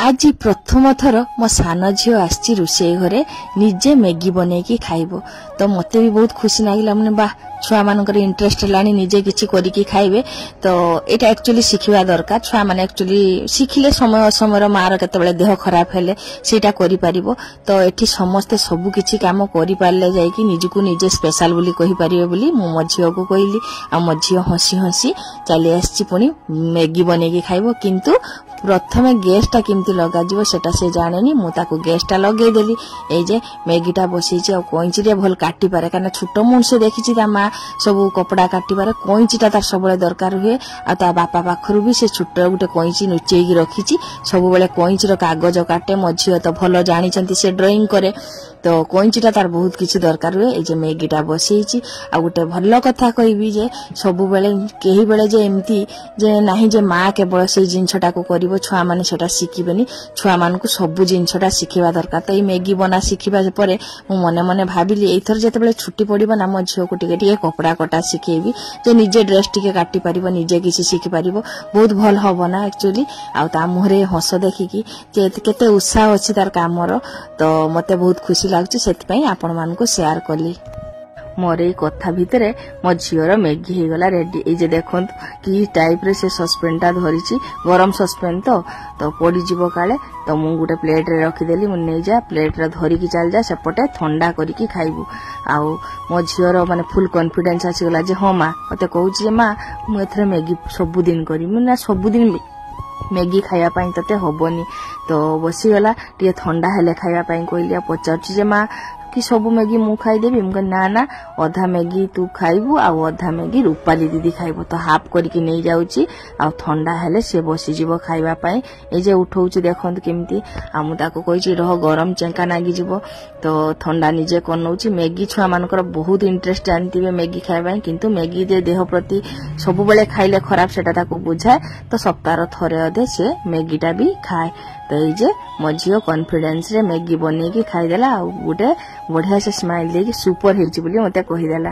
आज प्रथम थर मो सान झी आसी रोषे घरे निजे मैगी बनैकी खाइबो तो मते भी बहुत खुशी लागिला मने बा छुआ मानकर इंटरेस्ट लानी निजे किछि करिकी खाइबे तो एटा एक्चुअली शिखिबा दरकार छुआ माने एक्चुअली शिखिले समय असमर मार केतेबेले देह खराब हेले सेटा करि परिबो तो एठी समस्त सब किछि काम करि पारले जाय कि निजको निजे स्पेशल बोली कहि परिबे बोली मो मझियो को कहिली आ मझियो हसी हसी चली आछि पुनी मैगी बनैकी खाइबो किंतु प्रथमे गैसटा केमती लगा जीवो सेटा से जानेनी मु ताको गैसटा लगे देली ए जे मैगीटा बसैछि आ कोइंची रे भल काटी पारे काना छोटो मुन से देखिछि ता मा सब कपड़ा काटी पारे कोइंचीटा तार सबले दरकार हुए आ ता बापा पाखरु भी से छोटो गुटे कोइंची नुचेई रखिछि सब बेले कोइंचीर कागज काटे मझियो तो भलो जानि छंती से ड्राइंग करे तो कोइंचीटा तार बहुत किछि दरकार हुए ए जे मैगीटा बसैछि आ गुटे भलो कथा कहबी जे सब बेले केही बेले जे एमती जे नाही जे मा केवल से जिंसटा को करिवो छुआ माने सेटा शिखिबेनी छुआ मानकु सब जिंसटा शिखिबा दरकार तो ई मैगी बना शिखिबा परे मु मने मने भाबिली एथर जेते बेले छुट्टी पड़िबो ना मो झियो को टिके कपड़ा कटा शिखेबी जे निजे ड्रेस टिके काटी परिबो निजे किछि शिखि परिबो बहुत भल हबो ना एक्चुअली आ ता मुहरे हस देखिकी जे केते उत्साह अछि तार कामरो तो मते बहुत खुशी लागछि सेति पई आपण मानको शेयर करली मोर ए कथा भितरे मो झियोर मैगी हे गला रेडी ए जे देखंत की टाइप रे से सस्पेंटा धरिछि गरम सस्पेन तो पड़ी जीवो काले तो मु गुटे प्लेट रे रखी देली मु नै जा प्लेट रे धरि की चल जा सेपटे ठंडा करी की खाइबू आ मो झियोर माने फुल कॉन्फिडेंस आसी गला जे हां मां मते कहूछि जे मां मु एथरे मैगी सब दिन करी मु ना सब दिन मैगी खाया पाई तते होबनी तो बसी गला टिए ठंडा हेले खाया पाई कहलिया पचारछि जे मां कि सब मैगी मु खाई देबी मु ना ना अधा मैगी तू खाइबू आ अधा मैगी रूपाली दीदी खाइबो तो हाफ करके नहीं जाउची आ ठंडा हेले से बसी जीवो खाइबा पई ए जे उठौची देखंत केमती आ मु ताको कहिची रह गरम चेंका नागी जीवो तो ठंडा निजे करनौची मैगी छुआ मानकर बहुत इंटरेस्ट जानतीबे मैगी खाइबा किंतु मैगी दे देह प्रति सब बेले खाइले खराब सेटा ताको बुझाए तो सप्ताह थरे अधे से मैगीटा भी खाए तो ये जे मझियो कॉन्फिडेंस रे मैगी बने की खाई देला आ गुटे बढ़िया से स्माइल दे कि सुपर हेची बोली मते कहि देला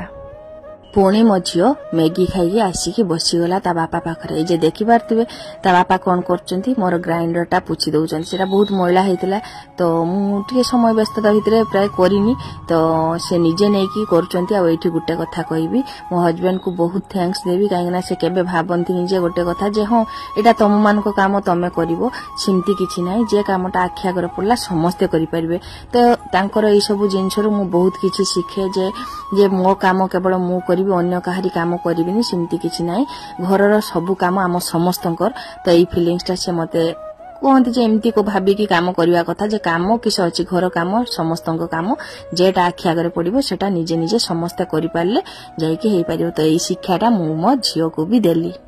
पुणी मझियो मैगी खाई आसिकी बसीगला ता बापा पाखरे जे देखि पारथिबे ता बापा कोन करचंती मोर ग्राइंडरटा पुछि दउचन सेटा बहुत मैला हेतिला तो मु टिके समय व्यस्तता भितरे प्राय करिनी तो से निजे नै की करचंती आ एठी गुटे कथा कहबी मो हस्बैंड को बहुत थैंक्स देबी काहेना से केबे भाबंती निजे गुटे कथा जे हां एटा तम मान को काम तमे करिवो सिंती किछि नै जे कामटा आख्या कर पड़ला समस्त करि परिबे तो तांकर ए सब जिंसरो मु बहुत किछि सिखे जे मो काम केवल मु अन्य काहारी काम करिबिनी सिमती किछि नाही घरर सब काम आम समस्तंकर तो ई फीलिंग्सटा से मते कहते जे एमती को भाबी की काम करवा कथा जे काम किस अछि घर काम समस्तंक काम जेटा आखि आगे पड़िबो सेटा निजे निजे समस्त करि पारले जाई कि हेई पारिबो तो ई शिक्षाटा मु मो झियो को भी देली।